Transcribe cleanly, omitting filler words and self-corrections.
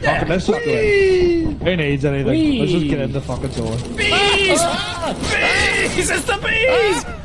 Fucking, let's just go in. Who needs anything? Let's just get in the fucking door. Bees! Bees! It's the bees!